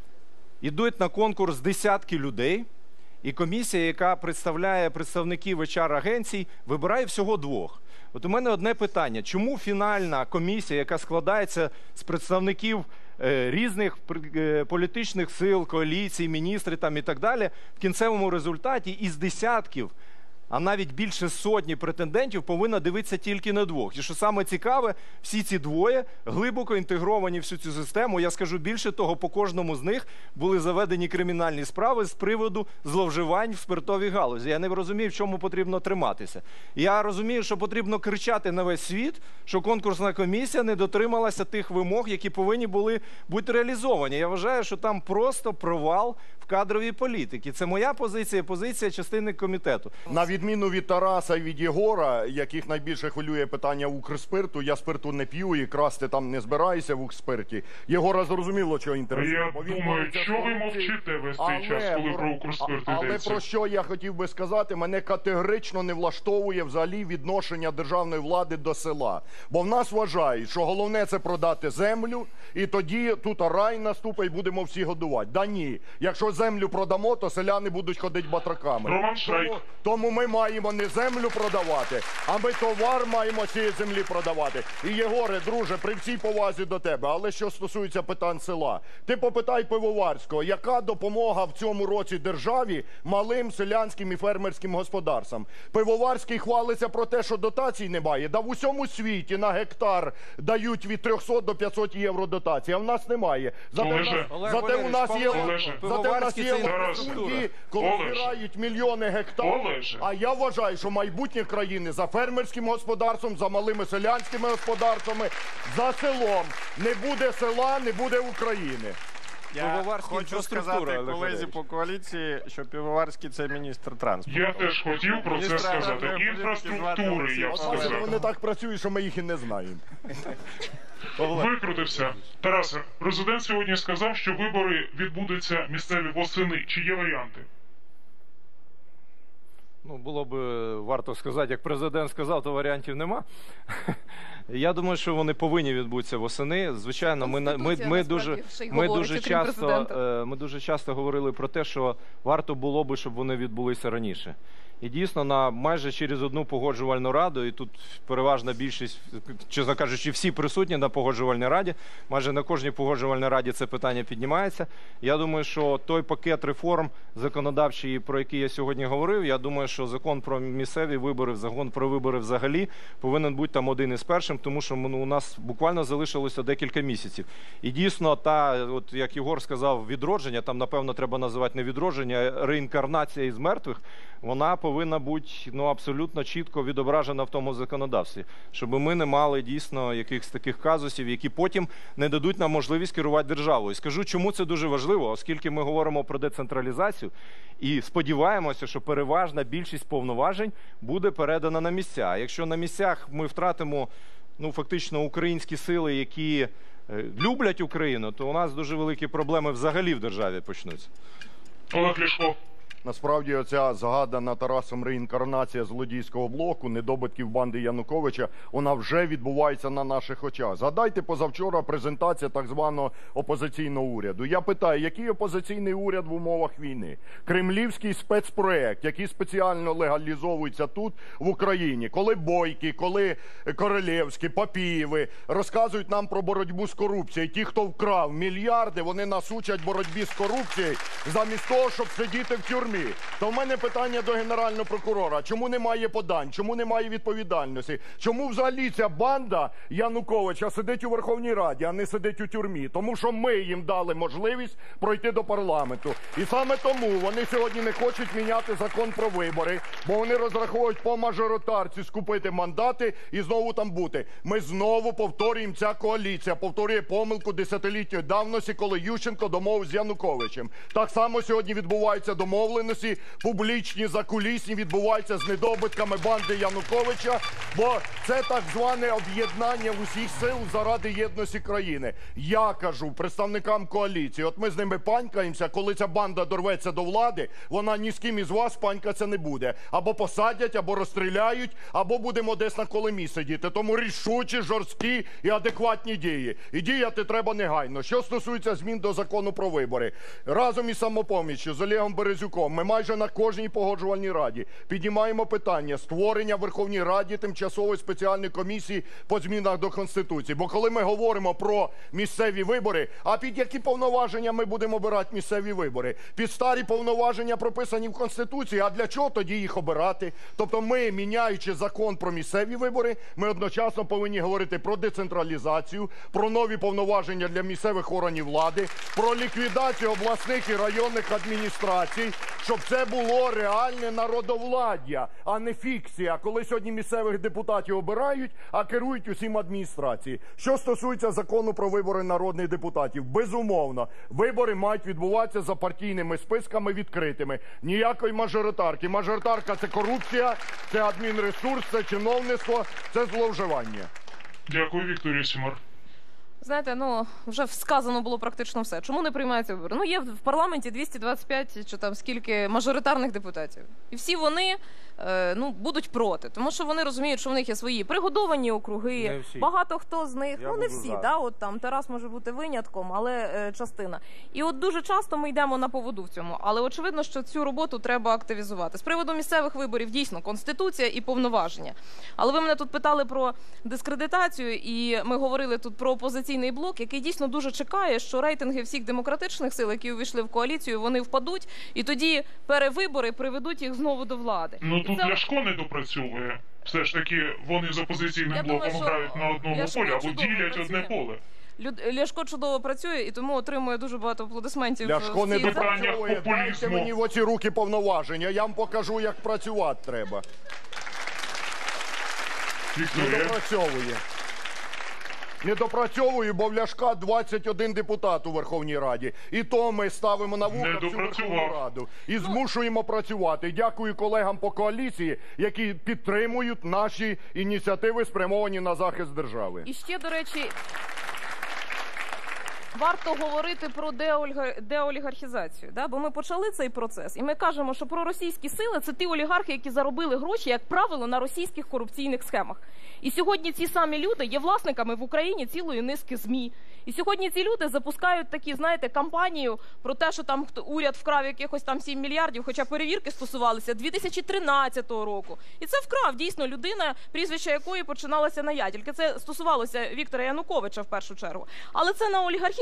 [SPEAKER 4] йдуть на конкурс десятки людей, і комісія, яка представляє представників HR-агенцій, вибирає всього 2. От у мене одне питання. Чому фінальна комісія, яка складається з представників різних політичних сил, коаліцій, міністрів там і так далі, в кінцевому результаті із десятків, а навіть більше сотні претендентів повинна дивитися тільки на 2. І що саме цікаве, всі ці 2 глибоко інтегровані в всю цю систему. Я скажу більше того, по кожному з них були заведені кримінальні справи з приводу зловживань в спиртовій галузі. Я не розумію, в чому потрібно триматися. Я розумію, що потрібно кричати на весь світ, що конкурсна комісія не дотрималася тих вимог, які повинні були бути реалізовані. Я вважаю, що там просто провал в кадровій політиці. Це моя позиція, позиція частини комітету.
[SPEAKER 2] На відміну від Тараса і від Єгора, яких найбільше хвилює питання Укрспирту, я спирту не п'ю і красти там не збираюся в Укрспирті. Єгора зрозуміло, що інтересує.
[SPEAKER 1] Я думаю, що ви мовчите весь цей час, коли про Укрспирт
[SPEAKER 2] Але
[SPEAKER 1] йдеться?
[SPEAKER 2] про що я хотів би сказати, мене категорично не влаштовує взагалі відношення державної влади до села. Бо в нас вважають, що головне це продати землю, і тоді тут рай наступить, і будемо всі годувати. Да ні. Якщо землю продамо, то селяни будуть ходити батраками.
[SPEAKER 1] Роман Шрайк.
[SPEAKER 2] Тому ми маємо не землю продавати, а ми товар маємо з цієї землі продавати. І, Єгоре, друже, при всій повазі до тебе, але що стосується питань села, ти попитай Пивоварського, яка допомога в цьому році державі малим селянським і фермерським господарствам. Пивоварський хвалиться про те, що дотацій немає. Да в усьому світі на гектар дають від 300 до 500 євро дотації, а в нас немає. Зате у нас є латифундії, коли збирають мільйони гектарів. А я вважаю, що майбутнє країни за фермерським господарством, за малими селянськими господарствами, за селом. Не буде села, не буде України.
[SPEAKER 5] Я хочу сказати колезі по коаліції, що Пивоварський – це міністр транспорту.
[SPEAKER 1] Я теж хотів про це сказати. Інфраструктури, я б сказав.
[SPEAKER 2] Вони так працюють, що ми їх і не знаємо.
[SPEAKER 1] Викрутився. Тарасе, президент сьогодні сказав, що вибори відбудуться місцеві восени. Чи є варіанти?
[SPEAKER 4] Ну, було б варто сказати, як президент сказав, то варіантів нема. Я думаю, що вони повинні відбутися восени. Звичайно, ми дуже часто говорили про те, що варто було б, щоб вони відбулися раніше. І дійсно, майже через одну погоджувальну раду, і тут переважна більшість, чесно кажучи, всі присутні на погоджувальній раді, майже на кожній погоджувальній раді це питання піднімається. Я думаю, що той пакет реформ законодавчий, про який я сьогодні говорив, я думаю, що закон про місцеві вибори, закон про вибори взагалі повинен бути там один із першим, тому що у нас буквально залишилося декілька місяців. І дійсно, от як Єгор сказав, відродження, там, напевно, треба називати не відродження, а реінкарнація із мертвих, вона повинна бути абсолютно чітко відображена в тому законодавстві, щоб ми не мали дійсно якихось таких казусів, які потім не дадуть нам можливість керувати державою. Скажу, чому це дуже важливо, оскільки ми говоримо про децентралізацію і сподіваємося, що переважна більшість повноважень буде передана на місця. А якщо на місцях ми втратимо фактично українські сили, які люблять Україну, то у нас дуже великі проблеми взагалі в державі почнуться.
[SPEAKER 1] Олег Ляшко.
[SPEAKER 2] Насправді, оця згадана Тарасом реінкарнація злодійського блоку, недобитків банди Януковича, вона вже відбувається на наших очах. Згадайте, позавчора презентація так званого опозиційного уряду. Я питаю, який опозиційний уряд в умовах війни? Кремлівський спецпроект, який спеціально легалізовується тут, в Україні. Коли Бойки, коли Королевські, Папієви розказують нам про боротьбу з корупцією. Ті, хто вкрав мільярди, вони нас учать боротьбі з корупцією, замість того, щоб сидіти в тюрмі. То в мене питання до Генерального прокурора. Чому немає подань? Чому немає відповідальності? Чому взагалі ця банда Януковича сидить у Верховній Раді, а не сидить у тюрмі? Тому що ми їм дали можливість пройти до парламенту. І саме тому вони сьогодні не хочуть міняти закон про вибори, бо вони розраховують по мажоритарці скупити мандати і знову там бути. Ми знову повторюємо, ця коаліція повторює помилку десятилітньої давності, коли Ющенко домовився з Януковичем. Так само сьогодні відбуваються домовленості, публічні, закулісні, відбуваються з недобитками банди Януковича, бо це так зване об'єднання усіх сил заради єдності країни. Я кажу представникам коаліції, от ми з ними панькаємося, коли ця банда дорветься до влади, вона ні з ким із вас панькатися не буде. Або посадять, або розстріляють, або будемо десь на колемі сидіти. Тому рішучі, жорсткі і адекватні дії. І діяти треба негайно. Що стосується змін до закону про вибори. Разом із «Самопоміччю», з Олегом Березюком, ми майже на кожній погоджувальній раді піднімаємо питання створення в Верховній Раді тимчасової спеціальної комісії по змінах до Конституції. Бо коли ми говоримо про місцеві вибори, а під які повноваження ми будемо обирати місцеві вибори? Під старі повноваження прописані в Конституції, а для чого тоді їх обирати? Тобто ми, міняючи закон про місцеві вибори, ми одночасно повинні говорити про децентралізацію, про нові повноваження для місцевих органів влади, про ліквідацію обласних і районних адміністрацій, щоб це було реальне народовладдя, а не фікція, коли сьогодні місцевих депутатів обирають, а керують усім адміністрації. Що стосується закону про вибори народних депутатів, безумовно, вибори мають відбуватися за партійними списками відкритими. Ніякої мажоритарки. Мажоритарка – це корупція, це адмінресурс, це чиновництво, це зловживання.
[SPEAKER 1] Дякую, Вікторія Сюмар.
[SPEAKER 3] Знаєте, вже сказано було практично все. Чому не приймаються вибори? Є в парламенті 225 чи там скільки мажоритарних депутатів. І всі вони будуть проти. Тому що вони розуміють, що в них є свої пригодовані округи. Багато хто з них, не всі, от там Тарас може бути винятком, але частина. І от дуже часто ми йдемо на поводу в цьому. Але очевидно, що цю роботу треба активізувати. З приводу місцевих виборів, дійсно, Конституція і повноваження. Але ви мене тут питали про дискредитацію, і ми говорили тут про опозиційний блок, який дійсно дуже чекає, що рейтинги всіх демократичних сил, які увійшли в коаліцію, вони впадуть, і тоді перевибори приведуть їх знову до влади.
[SPEAKER 1] Тут Ляшко не допрацьовує. Все ж таки, вони з опозиційним блоком грають на одному полі, або ділять одне поле.
[SPEAKER 3] Ляшко чудово працює і тому отримує дуже багато аплодисментів.
[SPEAKER 2] Ляшко не допрацьовує. Дайте мені в оці руки повноваження, я вам покажу, як працювати треба. Не допрацьовує. Не допрацьовую, бо в Ляшка 21 депутат у Верховній Раді. І то ми ставимо на вуха всю Верховну Раду. І змушуємо працювати. Дякую колегам по коаліції, які підтримують наші ініціативи, спрямовані на захист держави.
[SPEAKER 3] І ще, до речі, варто говорити про деолігархізацію, бо ми почали цей процес, і ми кажемо, що проросійські сили – це ті олігархи, які заробили гроші, як правило, на російських корупційних схемах. І сьогодні ці самі люди є власниками в Україні цілої низки ЗМІ. І сьогодні ці люди запускають такі, кампанію про те, що там уряд вкрав якихось там 7 мільярдів, хоча перевірки стосувалися 2013 року. І це вкрав, дійсно, людина, прізвище якої починалося на «я». Тільки це стосувалося Віктора Януковича в першу чергу. Але це на олігархічній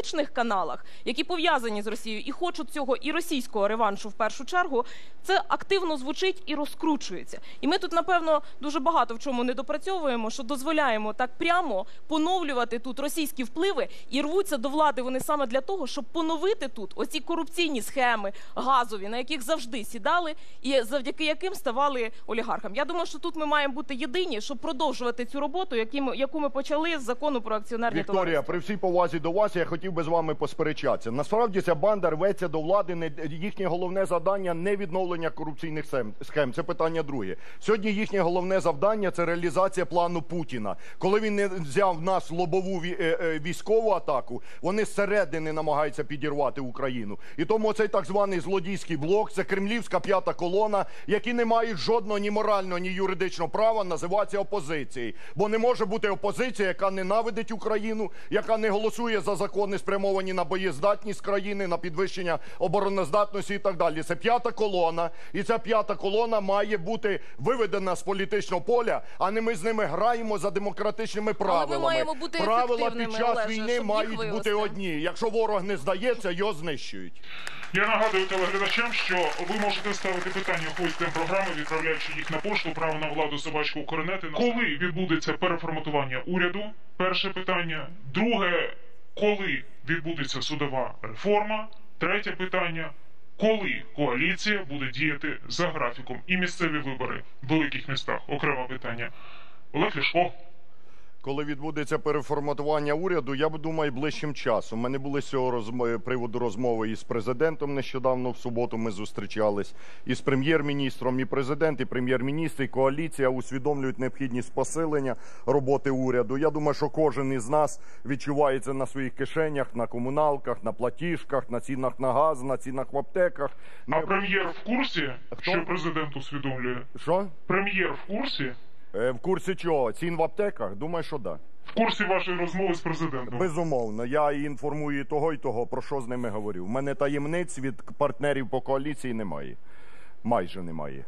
[SPEAKER 3] політичних каналах, які пов'язані з Росією і хочуть цього і російського реваншу в першу чергу, це активно звучить і розкручується. І ми тут, напевно, дуже багато в чому не допрацьовуємо, що дозволяємо так прямо поновлювати тут російські впливи, і рвуться до влади вони саме для того, щоб поновити тут оці корупційні схеми газові, на яких завжди сідали і завдяки яким ставали олігархам. Я думаю, що тут ми маємо бути єдині, щоб продовжувати цю роботу, яку ми почали з закону про акціонерні
[SPEAKER 2] Вікторія,
[SPEAKER 3] товариства.
[SPEAKER 2] при всій повазі до вас, я хотів би з вами посперечатися. Насправді ця банда рветься до влади, їхнє головне завдання – не відновлення корупційних схем. Це питання друге. Сьогодні їхнє головне завдання – це реалізація плану Путіна. Коли він не взяв нас лобову військову атаку, вони зсередини намагаються підірвати Україну. І тому цей так званий злодійський блок, це кремлівська п'ята колона, які не мають жодного ні морального, ні юридичного права називатися опозицією. Бо не може бути опозиція, яка ненавидить Україну, яка не голосує за закони, спрямовані на боєздатність країни, на підвищення обороноздатності і так далі. Це п'ята колона, і ця п'ята колона має бути виведена з політичного поля, а не ми з ними граємо за демократичними правилами.
[SPEAKER 3] маємо бути
[SPEAKER 2] Правила під
[SPEAKER 3] ефективними,
[SPEAKER 2] час
[SPEAKER 3] Олеже,
[SPEAKER 2] війни
[SPEAKER 3] щоб їх
[SPEAKER 2] мають бути
[SPEAKER 3] вивести.
[SPEAKER 2] одні. Якщо ворог не здається, його знищують.
[SPEAKER 1] Я нагадую телеглядачам, що ви можете ставити питання гостям програми, відправляючи їх на пошту право на владу _Укрнет. Коли відбудеться переформатування уряду? Перше питання. Друге, коли відбудеться судова реформа? Третє питання. Коли коаліція буде діяти за графіком? І місцеві вибори в великих містах. Окреме питання. Олег Ляшко.
[SPEAKER 2] Коли відбудеться переформатування уряду, я думаю, ближчим часом. У мене були з цього приводу розмови із президентом нещодавно, в суботу ми зустрічались, і з прем'єр-міністром, і президент, і прем'єр-міністр, і коаліція усвідомлюють необхідність посилення роботи уряду. Я думаю, що кожен із нас відчуває це на своїх кишенях, на комуналках, на платіжках, на цінах на газ, на цінах в аптеках.
[SPEAKER 1] А прем'єр в курсі,
[SPEAKER 2] Хто?
[SPEAKER 1] що президент усвідомлює?
[SPEAKER 2] Що?
[SPEAKER 1] Прем'єр в курсі?
[SPEAKER 2] В курсі чого? Цін в аптеках? Думаю, що да.
[SPEAKER 1] В курсі вашої розмови з президентом?
[SPEAKER 2] Безумовно. Я інформую і того, про що з ними говорю. У мене таємниць від партнерів по коаліції немає. Майже немає.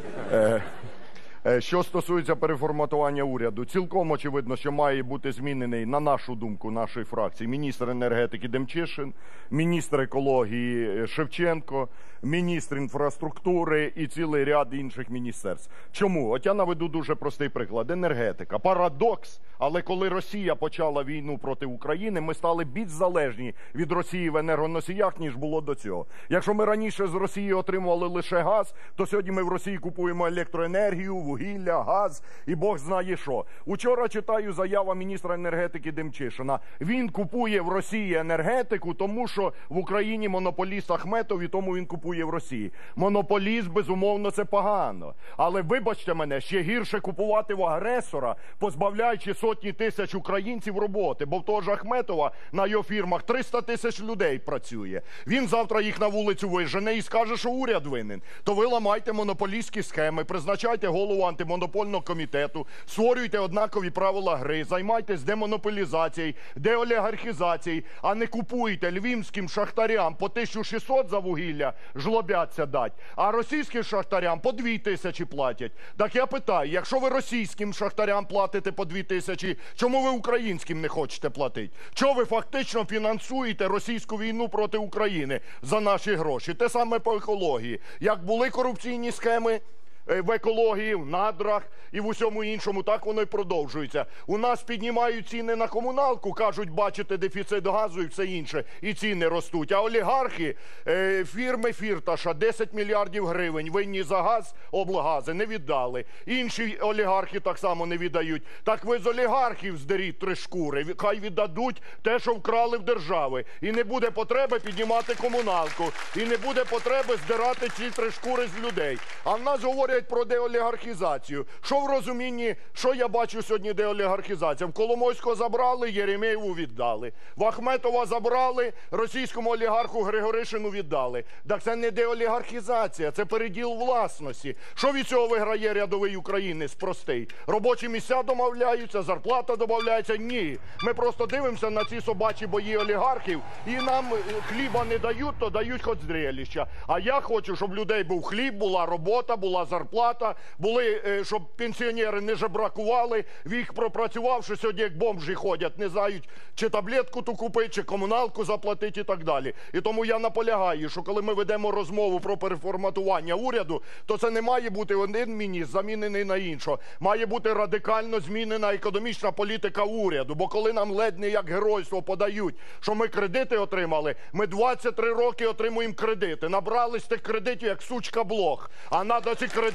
[SPEAKER 2] Що стосується переформатування уряду, цілком очевидно, що має бути змінений, на нашу думку, нашої фракції, міністр енергетики Демчишин, міністр екології Шевченко, міністр інфраструктури і цілий ряд інших міністерств. Чому? От я наведу дуже простий приклад. Енергетика. Парадокс, але коли Росія почала війну проти України, ми стали більш залежні від Росії в енергоносіях, ніж було до цього. Якщо ми раніше з Росії отримували лише газ, то сьогодні ми в Росії купуємо електроенергію, вугілля, газ і Бог знає що. Учора читаю заяву міністра енергетики Демчишина. Він купує в Росії енергетику, тому що в Україні монополіст Ахметов, і тому він купує в Росії. Монополіст, безумовно, це погано. Але вибачте мене, ще гірше купувати в агресора, позбавляючи сотні тисяч українців роботи. Бо в того ж Ахметова на його фірмах 300 тисяч людей працює. Він завтра їх на вулицю вижене і скаже, що уряд винен. То ви ламайте монополістські схеми, призначайте голову антимонопольного комітету, створюйте однакові правила гри, займайтесь демонополізацією, деолігархізацією, а не купуйте львівським шахтарям по 1600 за вугілля, жлобяться дать, а російським шахтарям по 2000 платять. Так я питаю, якщо ви російським шахтарям платите по 2000, чому ви українським не хочете платити? Чого ви фактично фінансуєте російську війну проти України за наші гроші? Те саме по екології. Як були корупційні схеми в екології, в надрах і в усьому іншому, так воно і продовжується. У нас піднімають ціни на комуналку, кажуть, бачите дефіцит газу і все інше, і ціни ростуть. А олігархи, фірми Фірташа, 10 мільярдів гривень винні за газ, облгази, не віддали. Інші олігархи так само не віддають. Так ви з олігархів здеріть 3 шкури, хай віддадуть те, що вкрали в держави. І не буде потреби піднімати комуналку, і не буде потреби здирати ці 3 шкури з людей. А в нас говорять про деолігархізацію. Що в розумінні, що я бачу сьогодні деолігархізація? В Коломойського забрали, Єремєєву віддали. В Ахметова забрали, російському олігарху Григоришину віддали. Так це не деолігархізація, це переділ власності. Що від цього виграє рядовий українець простий? Робочі місця домовляються, зарплата домовляється? Ні. Ми просто дивимося на ці собачі бої олігархів і нам хліба не дають, то дають хоч зрелища. А я хочу, щоб в людей був хліб, була робота, була зарплата, зарплата, щоб пенсіонери не жебракували, вік пропрацювавши, сьогодні як бомжі ходять, не знають, чи таблетку ту купити, чи комуналку заплатити і так далі. І тому я наполягаю, що коли ми ведемо розмову про переформатування уряду, то це не має бути один міністр замінений на іншого. Має бути радикально змінена економічна політика уряду, бо коли нам ледь не як геройство подають, що ми кредити отримали, ми 23 роки отримуємо кредити. Набрались тих кредитів, як сучка блох. А треба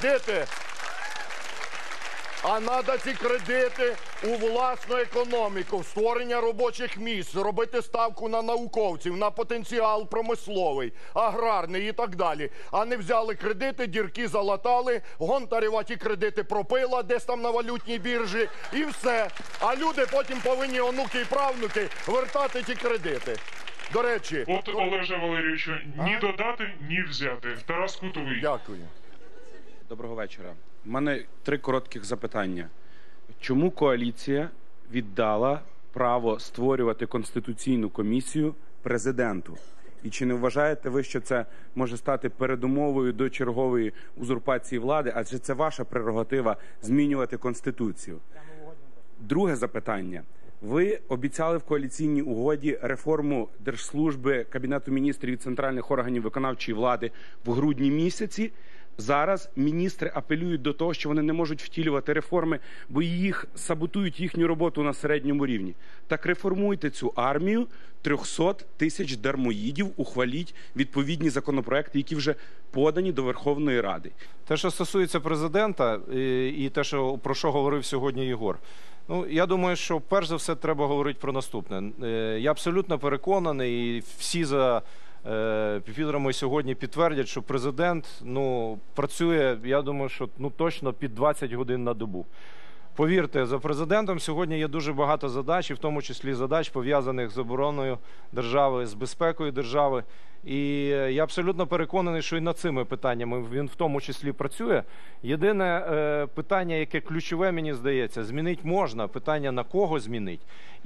[SPEAKER 2] ці кредити у власну економіку, в створення робочих місць, робити ставку на науковців, на потенціал промисловий, аграрний і так далі. А не взяли кредити, дірки залатали, Гонтарева ті кредити пропила десь там на валютній біржі і все. А люди потім повинні, онуки і правнуки, вертати ті кредити. До речі...
[SPEAKER 1] От, Олеже Валерійовичу, ні додати, ні взяти. Тарас Кутовий.
[SPEAKER 2] Дякую.
[SPEAKER 6] Доброго вечора. У мене 3 коротких запитання. Чому коаліція віддала право створювати Конституційну комісію президенту? І чи не вважаєте ви, що це може стати передумовою до чергової узурпації влади, адже це ваша прерогатива змінювати Конституцію? Друге запитання. Ви обіцяли в коаліційній угоді реформу Держслужби, Кабінету міністрів і центральних органів виконавчої влади в грудні місяці. Зараз міністри апелюють до того, що вони не можуть втілювати реформи, бо саботують їхню роботу на середньому рівні. Так реформуйте цю армію, 300 тисяч дармоїдів, ухваліть відповідні законопроекти, які вже подані до Верховної Ради.
[SPEAKER 4] Те, що стосується президента і те, про що говорив сьогодні Єгор, я думаю, що перш за все треба говорити про наступне. Я абсолютно переконаний, і всі за підпідрами сьогодні підтвердять, що президент працює, я думаю, що точно під 20 годин на добу. Повірте, за президентом сьогодні є дуже багато задач, і в тому числі задач, пов'язаних з обороною держави, з безпекою держави. І я абсолютно переконаний, що і над цими питаннями він в тому числі працює. Єдине питання, яке ключове, мені здається, змінити можна, питання на кого змінити.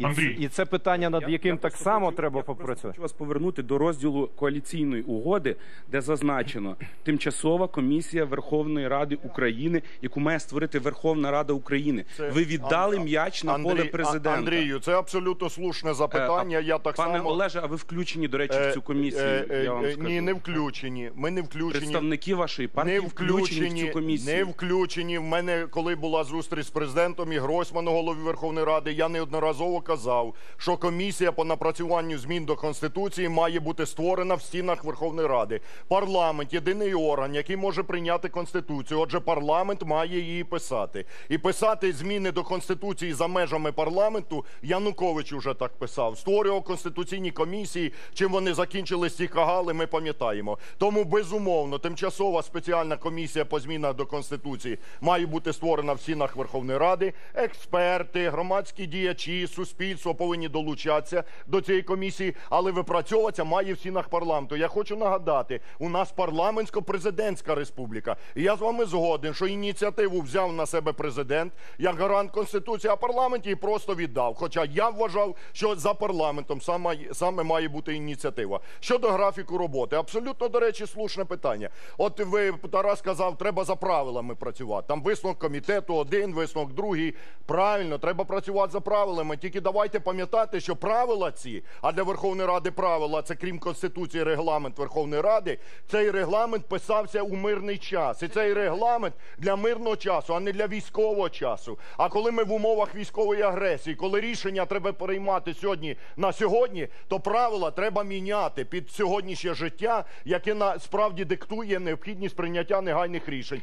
[SPEAKER 4] І це питання, над яким так само треба попрацювати.
[SPEAKER 6] Хочу вас повернути до розділу коаліційної угоди, де зазначено Тимчасова комісія Верховної Ради України, яку має створити Верховна Рада України. Ви віддали м'яч на поле президента.
[SPEAKER 2] Андрію, це абсолютно слушне запитання. Я так
[SPEAKER 6] Пане
[SPEAKER 2] само...
[SPEAKER 6] Олеже, а ви включені, до речі, в цю комісію? Я вам скажу.
[SPEAKER 2] Ні, не включені. Ми не включені.
[SPEAKER 6] Представники вашої партії включені в цю комісію.
[SPEAKER 2] Не включені. В мене, коли була зустріч з президентом і Гройсманом, голові Верховної Ради, я неодноразово казав, що комісія по напрацюванню змін до Конституції має бути створена в стінах Верховної Ради. Парламент – єдиний орган, який може прийняти Конституцію. Отже, парламент має її писати. І писати зміни до Конституції за межами парламенту Янукович уже так писав. Створював конституційні комісії, чим вони закінчились ті кагали, ми пам'ятаємо. Тому, безумовно, тимчасова спеціальна комісія по змінах до Конституції має бути створена в стінах Верховної Ради. Експерти, громадські діячі, суспільство повинні долучатися до цієї комісії, але випрацьовуватися має в стінах парламенту. Я хочу нагадати, у нас парламентсько-президентська республіка. І я з вами згоден, що ініціативу взяв на себе президент як гарант Конституції, а парламент її просто віддав. Хоча я вважав, що за парламентом саме має бути ініціатива. Щодо графіку роботи, абсолютно, до речі, слушне питання. От ви, Тарас, сказав, треба за правилами працювати. Там висновок комітету один, висновок другий. Правильно, треба працювати за правилами. Тільки давайте пам'ятати, що правила ці, а для Верховної Ради правила, це крім Конституції регламент Верховної Ради, цей регламент писався у мирний час. І цей регламент для мирного часу, а не для військового часу. А коли ми в умовах військової агресії, коли рішення треба приймати сьогодні на сьогодні, то правила треба міняти під сьогоднішнє життя, яке справді диктує необхідність прийняття негайних рішень.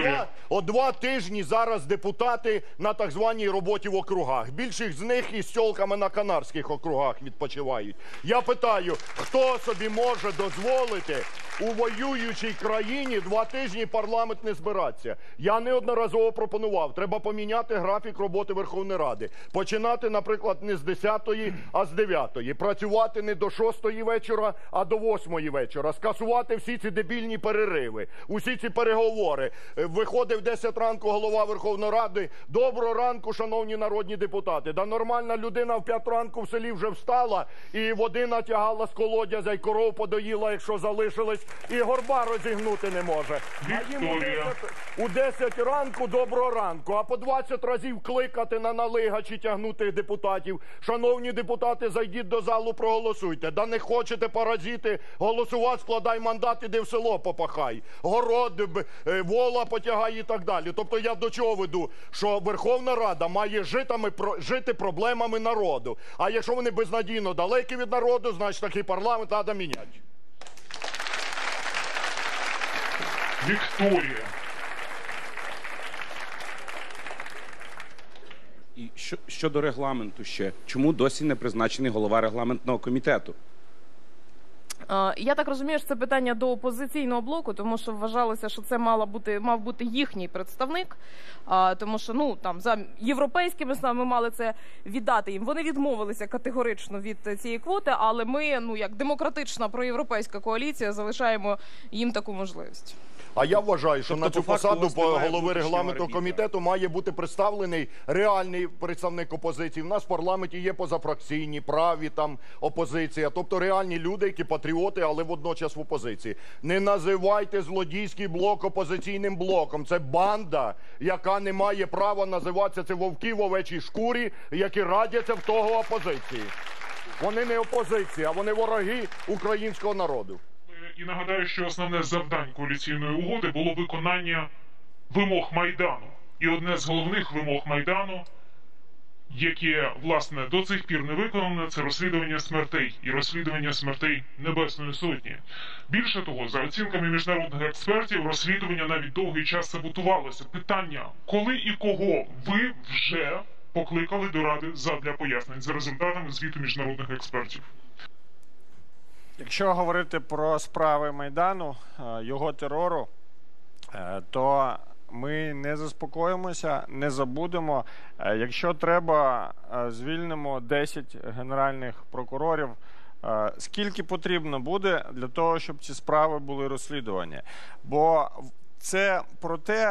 [SPEAKER 2] От 2 тижні зараз депутати на так званій роботі в округах. Більшість з них із тьолками на Канарських округах відпочивають. Я питаю, хто собі може дозволити у воюючій країні 2 тижні парламент не збиратися? Я неодноразово пропонував, треба поміняти графік роботи Верховної Ради. Починати, наприклад, не з 10-ї, а з 9-ї. Працювати не до 6-ї вечора, а до 8-ї вечора. Скасувати всі ці дебільні перериви, усі ці переговори. Виходив в 10 ранку голова Верховної Ради. Доброго ранку, шановні народні депутати. Да нормально нормальна людина в 5 ранку в селі вже встала і води натягала з колодязя, і коров подоїла, якщо залишились, і горба розігнути не може. А їм у 10 ранку доброго ранку, а по 20 разів кликати на налигачі тягнути депутатів. Шановні депутати, зайдіть до залу, проголосуйте. Да не хочете, паразити, голосувати, складай мандат, іди в село попахай. Город, вола потягай і так далі. Тобто я до чого веду? Що Верховна Рада має жити проблемами народу. А якщо вони безнадійно далекі від народу, значить такий парламент треба міняти.
[SPEAKER 1] Вікторія.
[SPEAKER 6] І щодо регламенту ще, чому досі не призначений голова регламентного комітету?
[SPEAKER 3] Я так розумію, що це питання до опозиційного блоку, тому що вважалося, що це мав бути їхній представник, тому що там за європейськими ми мали це віддати їм. Вони відмовилися категорично від цієї квоти, але ми, як демократична проєвропейська коаліція, залишаємо їм таку можливість.
[SPEAKER 2] А я вважаю, що
[SPEAKER 6] Тобто,
[SPEAKER 2] на цю
[SPEAKER 6] по факту,
[SPEAKER 2] посаду
[SPEAKER 6] у вас немає
[SPEAKER 2] голови
[SPEAKER 6] внутрішнього
[SPEAKER 2] регламентного
[SPEAKER 6] арбітра.
[SPEAKER 2] комітету має бути представлений реальний представник опозиції. У нас в парламенті є позафракційні, праві там опозиція, тобто реальні люди, які патріоти, але водночас в опозиції. Не називайте злодійський блок опозиційним блоком. Це банда, яка не має права називатися, це вовки в овечій шкурі, які радяться в того опозиції. Вони не опозиція, а вони вороги українського народу.
[SPEAKER 1] І нагадаю, що основне завдань коаліційної угоди було виконання вимог Майдану. І одне з головних вимог Майдану, яке, власне, до цих пір не виконане, це розслідування смертей. І розслідування смертей Небесної Сотні. Більше того, за оцінками міжнародних експертів, розслідування навіть довгий час саботувалося. Питання, коли і кого ви вже покликали до Ради задля пояснень за результатами звіту міжнародних експертів?
[SPEAKER 5] Якщо говорити про справи Майдану, його терору, то ми не заспокоїмося, не забудемо. Якщо треба, звільнимо 10 генеральних прокурорів. Скільки потрібно буде для того, щоб ці справи були розслідувані? Бо це про те,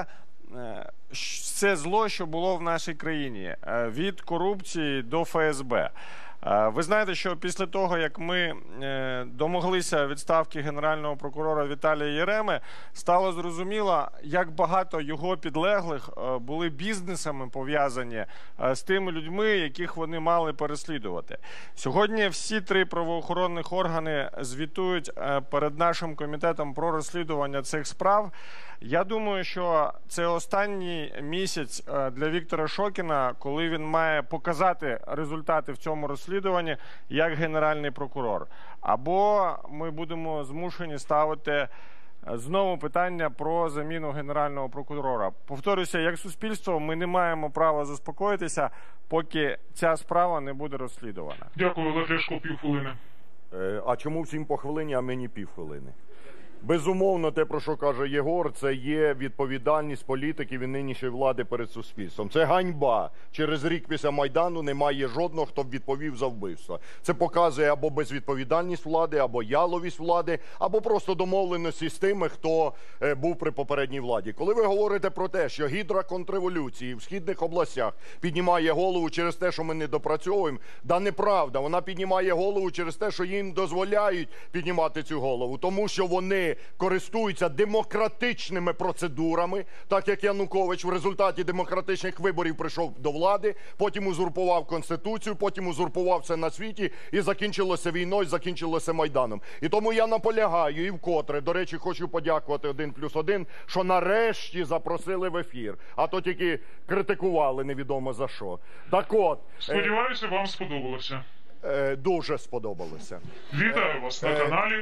[SPEAKER 5] це зло, що було в нашій країні, від корупції до ФСБ. Ви знаєте, що після того, як ми домоглися відставки генерального прокурора Віталія Яреми, стало зрозуміло, як багато його підлеглих були бізнесами пов'язані з тими людьми, яких вони мали переслідувати. Сьогодні всі 3 правоохоронних органи звітують перед нашим комітетом про розслідування цих справ. Я думаю, що це останній місяць для Віктора Шокіна, коли він має показати результати в цьому розслідуванні як генеральний прокурор. Або ми будемо змушені ставити знову питання про заміну генерального прокурора. Повторюся, як суспільство ми не маємо права заспокоїтися, поки ця справа не буде розслідувана.
[SPEAKER 1] Дякую, Олег Ляшко, півхвилини.
[SPEAKER 2] А чому всім по хвилині, а мені півхвилини? Безумовно, те, про що каже Єгор, це є відповідальність політиків і нинішньої влади перед суспільством. Це ганьба. Через рік після Майдану немає жодного, хто б відповів за вбивство. Це показує або безвідповідальність влади, або яловість влади, або просто домовленості з тими, хто був при попередній владі. Коли ви говорите про те, що гідра контрреволюції в східних областях піднімає голову через те, що ми не допрацьовуємо, да неправда. Вона піднімає голову через те, що їм дозволяють піднімати цю голову. Тому що вони користуються демократичними процедурами, так як Янукович в результаті демократичних виборів прийшов до влади, потім узурпував Конституцію, потім узурпував все на світі, і закінчилося війною, закінчилося Майданом. І тому я наполягаю і вкотре, до речі, хочу подякувати 1+1, що нарешті запросили в ефір, а то тільки критикували невідомо за що. Так от...
[SPEAKER 1] Сподіваюся, вам сподобалося.
[SPEAKER 2] Дуже сподобалося.
[SPEAKER 1] Вітаю вас на каналі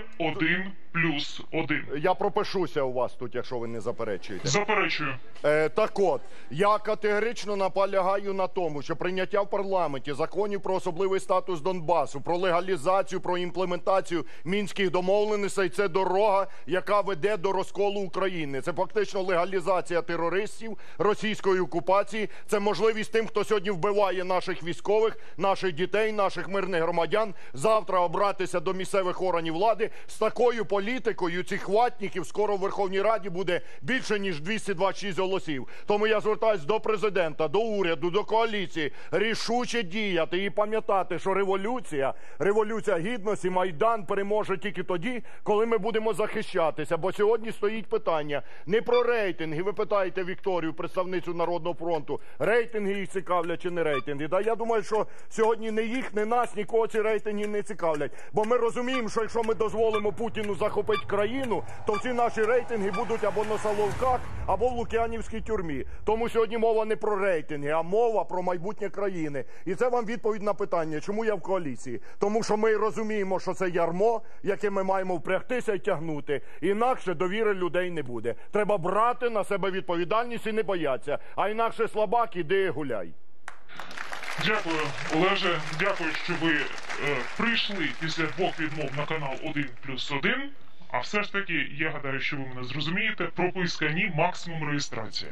[SPEAKER 1] 1+1.
[SPEAKER 2] Я пропишуся у вас тут, якщо ви не заперечуєте.
[SPEAKER 1] Заперечую.
[SPEAKER 2] Так от, я категорично наполягаю на тому, що прийняття в парламенті законів про особливий статус Донбасу, про легалізацію, про імплементацію Мінських домовленостей – це дорога, яка веде до розколу України. Це фактично легалізація терористів, російської окупації, це можливість тим, хто сьогодні вбиває наших військових, наших дітей, наших мирних мільйони громадян завтра обратися до місцевих органів влади. З такою політикою цих ватників скоро в Верховній Раді буде більше, ніж 226 голосів. Тому я звертаюся до президента, до уряду, до коаліції. Рішуче діяти і пам'ятати, що революція гідності, Майдан переможе тільки тоді, коли ми будемо захищатися. Бо сьогодні стоїть питання не про рейтинги. Ви питаєте Вікторію, представницю Народного фронту, рейтинги їх цікавлять чи не рейтинги. Да, я думаю, що сьогодні не їх, не нас, нікого ці рейтинги не цікавлять. Бо ми розуміємо, що якщо ми дозволимо Путіну захопити країну, то всі наші рейтинги будуть або на Соловках, або в Лук'янівській тюрмі. Тому сьогодні мова не про рейтинги, а мова про майбутнє країни. І це вам відповідь на питання, чому я в коаліції. Тому що ми розуміємо, що це ярмо, яке ми маємо впрягтися і тягнути. Інакше довіри людей не буде. Треба брати на себе відповідальність і не боятися. А інакше слабак, іди гуляй.
[SPEAKER 1] Дякую, Олеже. Дякую, що ви прийшли після 2 відмов на канал 1+1. А все ж таки, я гадаю, що ви мене зрозумієте, прописка ні, максимум реєстрація.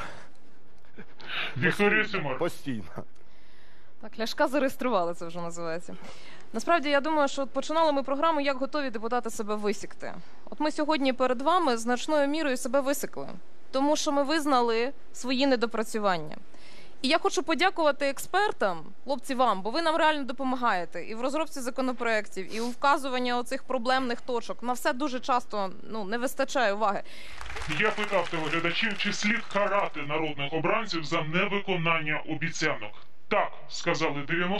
[SPEAKER 1] Вікторія Сюмар.
[SPEAKER 2] Постійно.
[SPEAKER 3] Так, Ляшка зареєстрували, це вже називається. Насправді, я думаю, що починали ми програму «Як готові депутати себе висікти». От ми сьогодні перед вами значною мірою себе висікли, тому що ми визнали свої недопрацювання. І я хочу подякувати експертам, хлопці, вам, бо ви нам реально допомагаєте і в розробці законопроєктів, і у вказуванні оцих проблемних точок. На все дуже часто не вистачає уваги.
[SPEAKER 1] Я питав телеглядачів, чи слід карати народних обранців за невиконання обіцянок. Так, сказали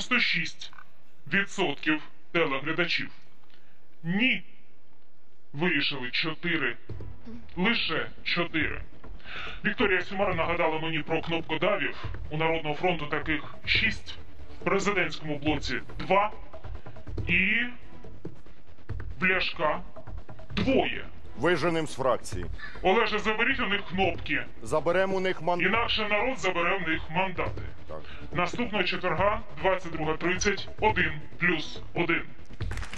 [SPEAKER 1] 96% телеглядачів. Ні. Вирішили 4. Лише 4. Вікторія Сюмар нагадала мені про кнопкодавів. У Народного фронту таких 6, в президентському блоці 2 і в Ляшка 2.
[SPEAKER 2] Виженем з фракції. Олеже,
[SPEAKER 1] заберіть у них кнопки.
[SPEAKER 2] Заберемо у них мандати.
[SPEAKER 1] Інакше народ забере в них мандати.
[SPEAKER 2] Так.
[SPEAKER 1] Наступного четверга, 22:30, 1+1.